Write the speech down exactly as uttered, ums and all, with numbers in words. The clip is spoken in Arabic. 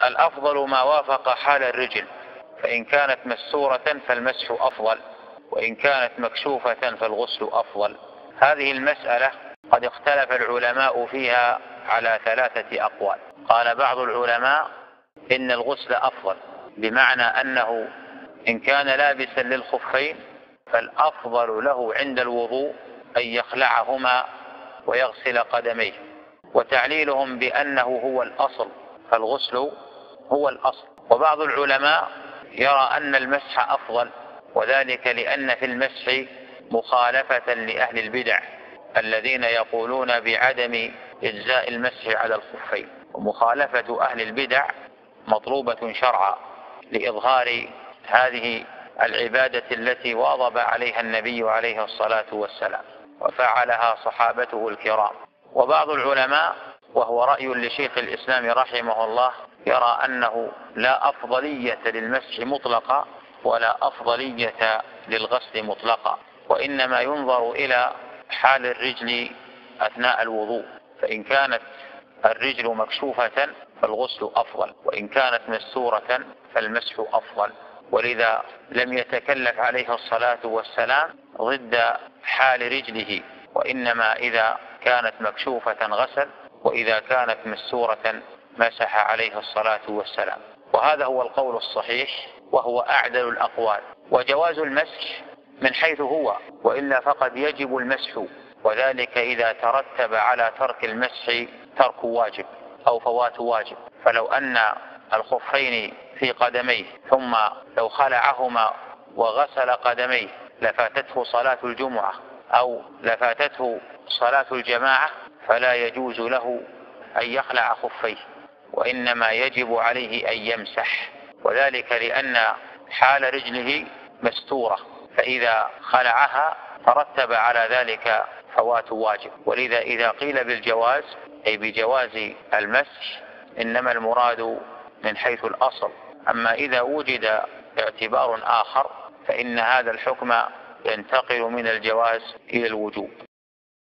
الأفضل ما وافق حال الرجل، فإن كانت مستورة فالمسح أفضل، وإن كانت مكشوفة فالغسل أفضل. هذه المسألة قد اختلف العلماء فيها على ثلاثة أقوال. قال بعض العلماء إن الغسل أفضل، بمعنى أنه إن كان لابسا للخفين فالأفضل له عند الوضوء أن يخلعهما ويغسل قدميه، وتعليلهم بأنه هو الأصل، فالغسل هو الأصل. وبعض العلماء يرى أن المسح أفضل، وذلك لأن في المسح مخالفة لأهل البدع الذين يقولون بعدم إجزاء المسح على الخفين، ومخالفة أهل البدع مطلوبة شرعا لإظهار هذه العبادة التي واظب عليها النبي عليه الصلاة والسلام وفعلها صحابته الكرام. وبعض العلماء، وهو رأي لشيخ الإسلام رحمه الله، يرى أنه لا أفضلية للمسح مطلقا ولا أفضلية للغسل مطلقا، وإنما ينظر إلى حال الرجل أثناء الوضوء، فإن كانت الرجل مكشوفة فالغسل أفضل، وإن كانت مستورة فالمسح أفضل. ولذا لم يتكلف عليه الصلاة والسلام ضد حال رجله، وإنما إذا كانت مكشوفة غسل، وإذا كانت مستورة مسح عليه الصلاة والسلام. وهذا هو القول الصحيح، وهو أعدل الأقوال. وجواز المسح من حيث هو، وإلا فقد يجب المسح، وذلك إذا ترتب على ترك المسح ترك واجب أو فوات واجب. فلو أن الخفين في قدميه ثم لو خلعهما وغسل قدميه لفاتته صلاة الجمعة أو لفاتته صلاة الجماعة، فلا يجوز له أن يخلع خفيه، وإنما يجب عليه أن يمسح، وذلك لأن حال رجله مستورة، فإذا خلعها ترتب على ذلك فوات واجب. ولذا إذا قيل بالجواز أي بجواز المسح إنما المراد من حيث الأصل. أما إذا وجد اعتبار آخر فإن هذا الحكم ينتقل من الجواز إلى الوجوب.